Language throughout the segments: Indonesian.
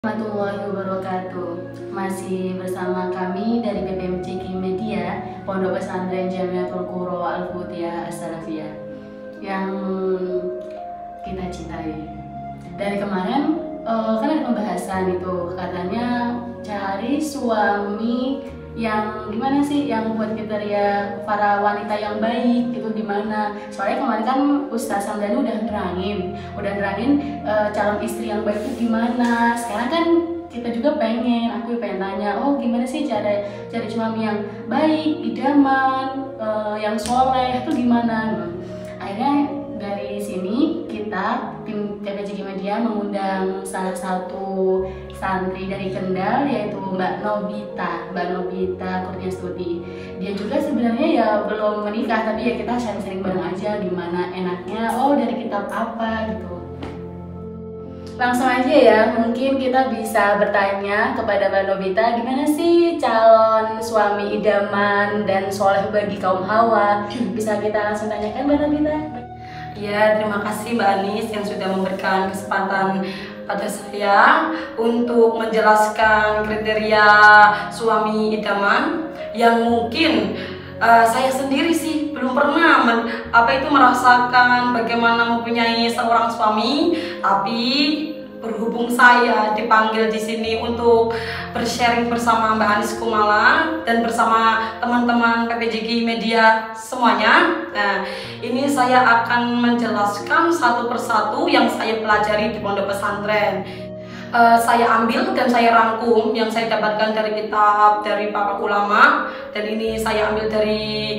Warahmatullahi wabarakatuh. Masih bersama kami dari PPMCG Media Pondok Pesantren Jamiatul Qura Al-Futiyah As-Salafiyah yang kita cintai. Dari kemarin kan ada pembahasan itu, katanya cari suami yang gimana sih, yang buat kriteria para wanita yang baik itu gimana. Soalnya kemarin kan Ustaz Samdani udah nerangin calon istri yang baik itu gimana. Sekarang kan kita juga aku pengen tanya, oh gimana sih cara cari suami yang baik, idaman, yang soleh itu gimana. Akhirnya dari sini kita tim PPMCG Media mengundang salah satu santri dari Kendal, yaitu Mbak Nobita Kurniastudi. Dia juga sebenarnya ya belum menikah, tapi ya kita sharing-sharing bareng aja gimana enaknya, oh dari kitab apa gitu. Langsung aja ya, mungkin kita bisa bertanya kepada Mbak Nobita, gimana sih calon suami idaman dan soleh bagi kaum hawa? Bisa kita langsung tanyakan Mbak Nobita? Ya, terima kasih Mbak Anis yang sudah memberikan kesempatan pada saya untuk menjelaskan kriteria suami idaman yang mungkin saya sendiri sih belum pernah merasakan bagaimana mempunyai seorang suami, tapi berhubung saya dipanggil di sini untuk bersharing bersama Mbak Anis Kumala dan bersama teman-teman PPMCG Media semuanya. Nah, ini saya akan menjelaskan satu persatu yang saya pelajari di pondok pesantren. Saya ambil dan saya rangkum yang saya dapatkan dari kitab dari para ulama, dan ini saya ambil dari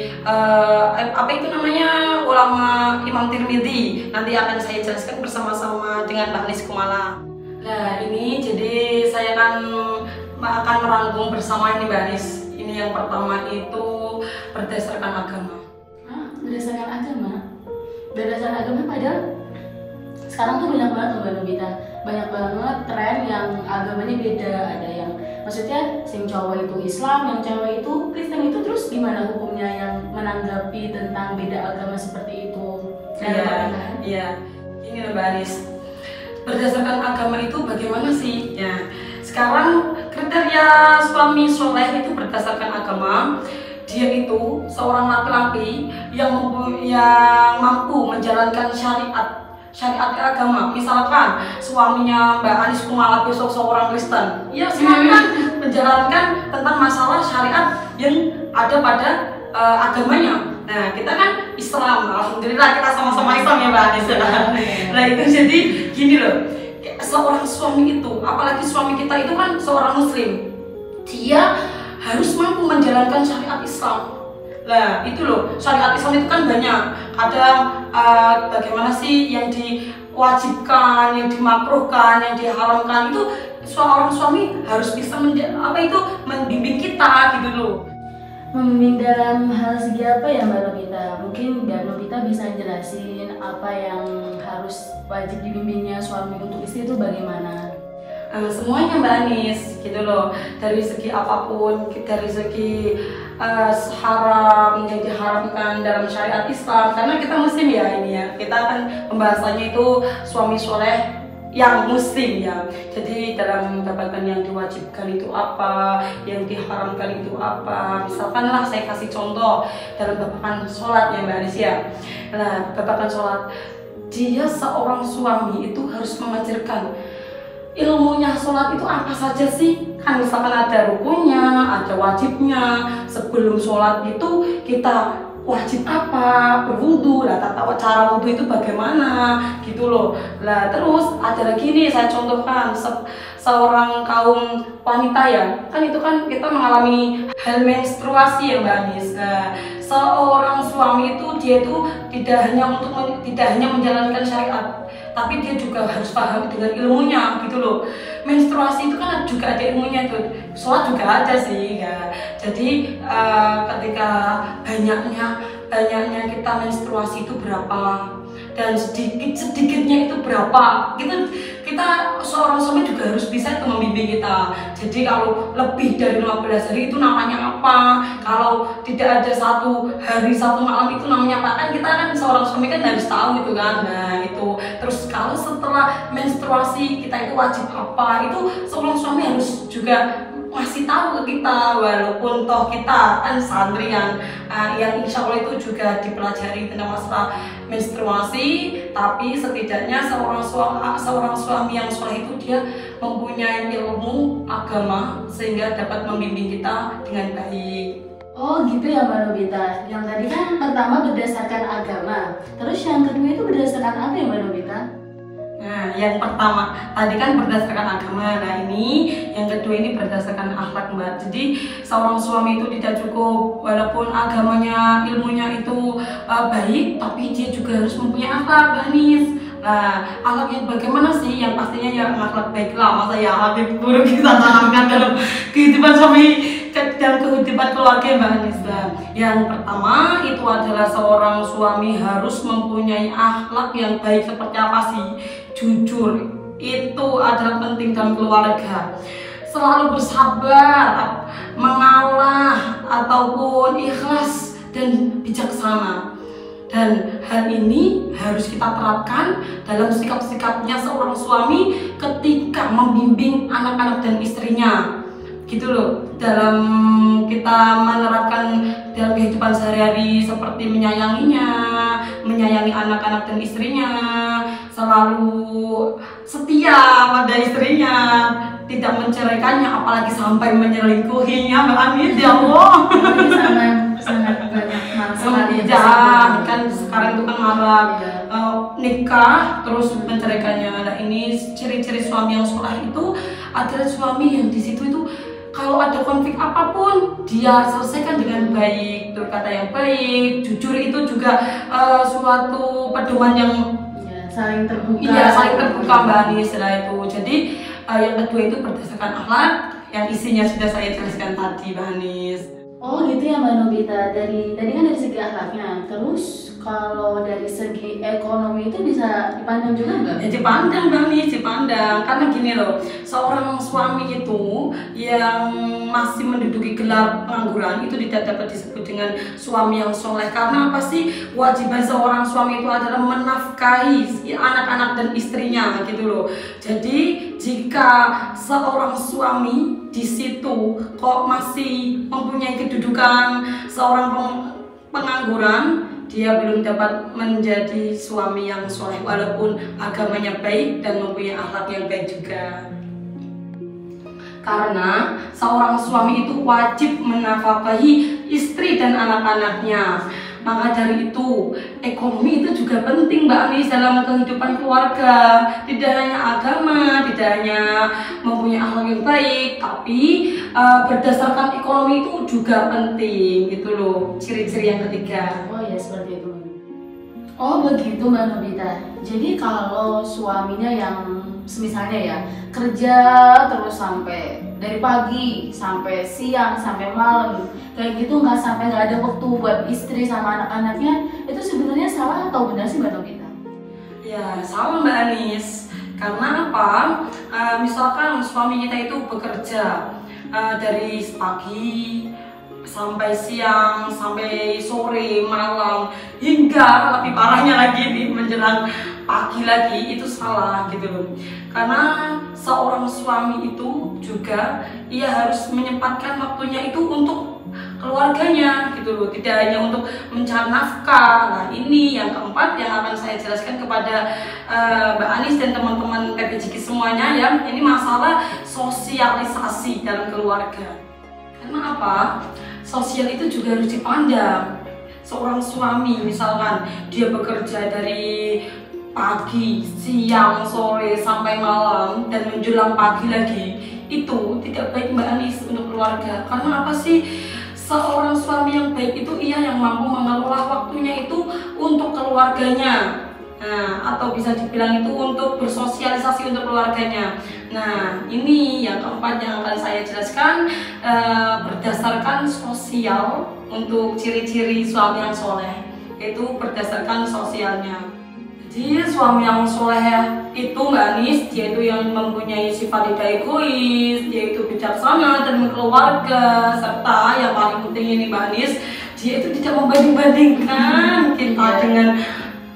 ulama Imam Tirmidzi. Nanti akan saya jelaskan bersama-sama dengan Mbak Anis Kumala. Nah, ini jadi saya akan merangkum bersama ini Mbak Anis. Ini yang pertama itu berdasarkan agama. Berdasarkan agama? Berdasarkan agama padahal sekarang tuh banyak banget loh Mbak Nobita, banyak banget tren yang agamanya beda. Ada yang maksudnya sing cowok itu Islam, yang cewek itu Kristen. Itu terus gimana hukumnya yang menanggapi tentang beda agama seperti itu? Iya. Ini loh Mbak Anis, berdasarkan agama itu bagaimana sih? Ya, sekarang kriteria suami soleh itu berdasarkan agama. Dia itu seorang laki-laki yang mampu menjalankan syariat agama. Misalkan suaminya Mbak Anis Kumala besok seorang Kristen, ya silakan menjalankan tentang masalah syariat yang ada pada agamanya. Nah, kita kan Islam, alhamdulillah kita sama-sama Islam ya Mbak Anis. Nah, itu jadi gini loh, seorang suami itu, apalagi suami kita itu kan seorang muslim, dia harus mampu menjalankan syariat Islam. Nah, itu loh, syariat Islam itu kan banyak. Kadang bagaimana sih yang diwajibkan, yang dimakruhkan, yang diharamkan, itu seorang suami harus bisa membimbing kita gitu loh. Membimbing dalam hal segi apa ya Mbak Nobita? Mungkin Mbak Nobita bisa jelasin apa yang harus wajib dibimbingnya suami untuk istri itu bagaimana? Semuanya Mbak Anis gitu loh, dari segi apapun, dari segi haram yang diharamkan dalam syariat Islam, karena kita muslim ya, ini ya kita akan pembahasannya itu suami soleh yang muslim ya. Jadi dalam babakan yang diwajibkan itu apa, yang diharamkan itu apa. Misalkan lah saya kasih contoh dalam babakan sholat ya Mbak Anis ya. Nah, babakan sholat, dia seorang suami itu harus mengajarkan ilmunya sholat itu apa saja sih. Kan misalkan ada rukunya, ada wajibnya. Sebelum sholat itu kita wajib apa, berwudu, tata cara wudu itu bagaimana gitu loh. Lah terus ada lagi nih, saya contohkan seorang kaum wanita ya, kan itu kan kita mengalami hal menstruasi ya Mbak Anis. Nah, seorang suami itu dia itu tidak hanya menjalankan syariat, tapi dia juga harus paham dengan ilmunya gitu loh. Menstruasi itu kan juga ada ilmunya tuh, sholat juga ada sih ya. Jadi ketika banyaknya kita menstruasi itu berapa, dan sedikitnya itu berapa gitu, kita seorang suami juga harus bisa itu membimbing kita. Jadi kalau lebih dari 15 hari itu namanya apa, kalau tidak ada 1 hari 1 malam itu namanya apa, kan kita kan seorang suami kan harus tahu gitu kan. Nah itu terus kalau setelah menstruasi kita itu wajib apa, itu seorang suami harus juga ngasih tahu ke kita, walaupun toh kita kan santri yang insya Allah itu juga dipelajari tentang masalah menstruasi, tapi setidaknya seorang suami yang soleh itu dia mempunyai ilmu agama sehingga dapat membimbing kita dengan baik. Oh gitu ya Mbak Nobita. Yang tadi kan pertama berdasarkan agama, terus yang kedua itu berdasarkan apa ya Mbak Nobita? Nah, yang pertama tadi kan berdasarkan agama. Nah, ini yang kedua ini berdasarkan akhlak, Mbak. Jadi seorang suami itu tidak cukup walaupun agamanya, ilmunya itu baik, tapi dia juga harus mempunyai akhlak, Mbak Nis. Nah, akhlak yang bagaimana sih? Yang pastinya ya akhlak baik lah. Masa ya akhlak buruk kita tanamkan dalam kehidupan suami dan kehidupan keluarga, Mbak Nis. Yang pertama itu adalah seorang suami harus mempunyai akhlak yang baik. Seperti apa sih? Jujur, itu adalah penting dalam keluarga. Selalu bersabar, mengalah, ataupun ikhlas dan bijaksana. Dan hal ini harus kita terapkan dalam sikap-sikapnya seorang suami ketika membimbing anak-anak dan istrinya. Gitu loh, dalam kita menerapkan dalam kehidupan sehari-hari seperti menyayanginya, menyayangi anak-anak dan istrinya, selalu setia pada istrinya, tidak menceraikannya, apalagi sampai menyelingkuhinya, Mbak Anis. Ya Allah, sangat banyak masalah jangan kan sekarang itu kan marak nikah terus menceraikannya. Nah, ini ciri-ciri suami yang soleh itu adalah suami yang di situ itu kalau ada konflik apapun dia selesaikan dengan baik, berkata yang baik, jujur. Itu juga suatu pedoman yang saling terbuka. Iya, saling terbuka, Mbak Anis. Setelah itu, jadi yang kedua itu berdasarkan akhlak yang isinya sudah saya jelaskan tadi, Mbak Anis. Oh gitu ya Mbak Nobita. Tadi kan dari segi akhlaknya. Terus kalau dari segi ekonomi itu bisa dipandang juga nggak? Ya dipandang, Mbak Nis, dipandang. Karena gini loh, seorang suami itu yang masih menduduki gelar pengangguran itu tidak dapat disebut dengan suami yang soleh. Karena apa sih? Kewajiban seorang suami itu adalah menafkahi anak-anak dan istrinya, gitu loh. Jadi jika seorang suami di situ kok masih mempunyai kedudukan seorang pengangguran, dia belum dapat menjadi suami yang soleh walaupun agamanya baik dan mempunyai akhlak yang baik juga. Karena seorang suami itu wajib menafkahi istri dan anak-anaknya. Maka dari itu, ekonomi itu juga penting, Mbak Anis, dalam kehidupan keluarga. Tidak hanya agama, tidak hanya mempunyai akhlak yang baik, tapi berdasarkan ekonomi itu juga penting, gitu loh. Ciri-ciri yang ketiga. Oh ya, seperti itu. Oh begitu Mbak Nobita. Jadi kalau suaminya yang misalnya ya kerja terus sampai dari pagi sampai siang sampai malam kayak gitu, nggak ada waktu buat istri sama anak-anaknya, itu sebenarnya salah atau benar sih Mbak Nobita? Ya salah, Mbak Anis. Karena apa? Misalkan suami kita itu bekerja dari pagi sampai siang, sampai sore, malam, hingga lebih parahnya lagi nih menjelang pagi lagi, itu salah gitu loh. Karena seorang suami itu juga ia harus menyempatkan waktunya itu untuk keluarganya gitu loh, tidak hanya untuk mencari nafkah. Nah, ini yang keempat yang akan saya jelaskan kepada Mbak Anis dan teman-teman PPJK semuanya, ya. Ini masalah sosialisasi dalam keluarga. Karena apa? Sosial itu juga harus dipandang. Seorang suami misalkan dia bekerja dari pagi, siang, sore, sampai malam, dan menjelang pagi lagi, itu tidak baik, Mbak Anis, untuk keluarga. Karena apa sih? Seorang suami yang baik itu ia yang mampu mengelola waktunya itu untuk keluarganya. Nah, atau bisa dibilang itu untuk bersosialisasi untuk keluarganya. Nah, ini yang keempat yang akan saya jelaskan berdasarkan sosial untuk ciri-ciri suami yang soleh, yaitu berdasarkan sosialnya. Jadi suami yang soleh itu, Mbak Anis, dia itu yang mempunyai sifat tidak egois, dia itu bijaksana dan keluarga, serta yang paling penting ini, Mbak Anis, dia itu tidak membanding-bandingkan kita dengan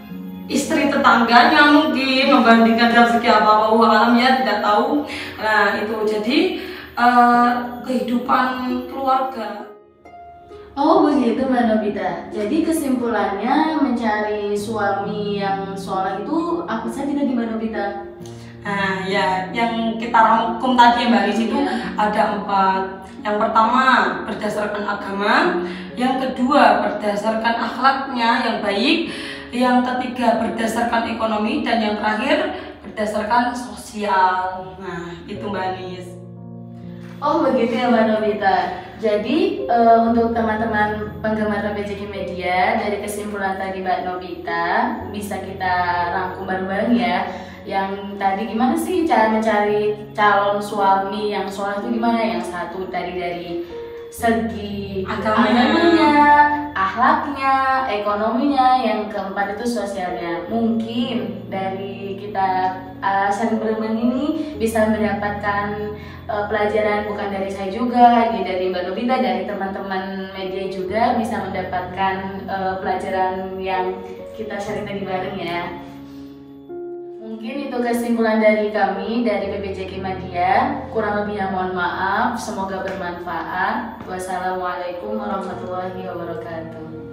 istri tetangganya mungkin membandingkan dalam segi apa uang alam ya tidak tahu. Nah itu jadi kehidupan keluarga. Oh begitu Mbak Nobita. Jadi kesimpulannya mencari suami yang soleh itu apa saja tadi Mbak Nobita? Nah ya yang kita rangkum tadi Mbak Lis itu ada 4. Yang pertama berdasarkan agama, yang kedua berdasarkan akhlaknya yang baik, yang ketiga berdasarkan ekonomi, dan yang terakhir berdasarkan sosial. Nah itu Mbak Nis. Oh begitu ya Mbak Nobita. Jadi untuk teman-teman penggemar PPJK Media, dari kesimpulan tadi Mbak Nobita bisa kita rangkum bareng-bareng ya. Yang tadi gimana sih cara mencari calon suami yang soleh itu gimana? Yang satu tadi dari segi agamanya, akhlaknya, ekonominya, yang keempat itu sosialnya. Mungkin dari kita saling bermain ini bisa mendapatkan pelajaran, bukan dari saya juga, dari Mbak Nobita, dari teman-teman media juga bisa mendapatkan pelajaran yang kita sharing tadi bareng ya. Mungkin itu kesimpulan dari kami dari PPJK Media. Kurang lebihnya mohon maaf, semoga bermanfaat. Wassalamualaikum warahmatullahi wabarakatuh.